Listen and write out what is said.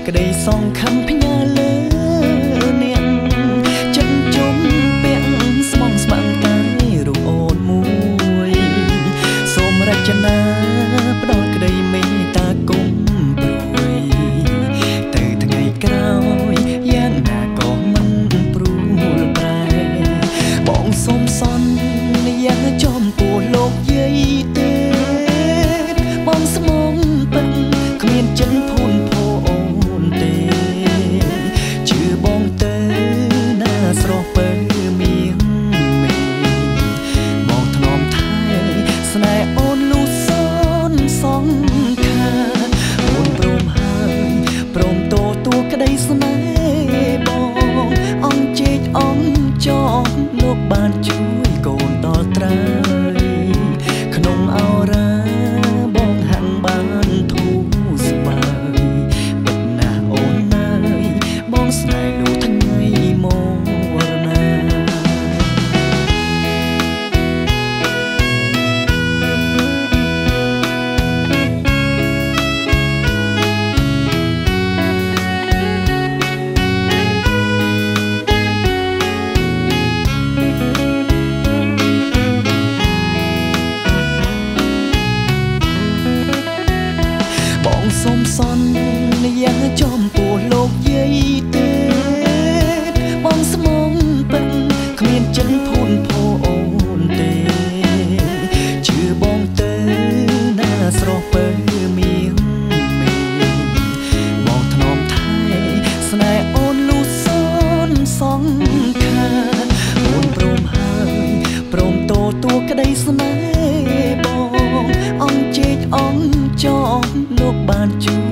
ក្តីសងខំផ្ញើលើអ្នកចិនជុំពាក់ស្មងស្មាំងកាយរូបអូនមួយសូមរចនាផ្ដល់ក្តីមេត្តាគុំព្រួយទៅថ្ងៃក្រោយយ៉ាងណាក៏មិនព្រួលប្រែបងសូមសន្យាចំពោះលោកយាយទេបងស្មងពិតគ្មានចិនភូនភអូនទេជឿបងទៅណាស្រស់ពើមៀងមេបងថ្នមថែស្នេហ៍អូនលូសនសងខាអូនព្រមហើយព្រមទទួលក្តីស្នេហ៍បងអង្គជែកអង្គចងលោកបានជួយកូនដល់ត្រើយក្នុងអរ៉ាបងហាំងបានធូរស្បើយពិតណាស់អូនអើយបងស្នេហ៍នោះថ្ងៃមរណាបងសូមសន្យាចំពោះលោកយាយទេបងស្មងពិតគ្មានចិនភូនភអូនទេជឿបងទៅណាស្រស់ពើមៀងមេបងថ្នមថែស្នេហ៍អូនលូសនសងខាអូនព្រមហើយព្រមទទួលក្តីស្នេហ៍បងអង្គជែកអង្គចងលោកបានជួ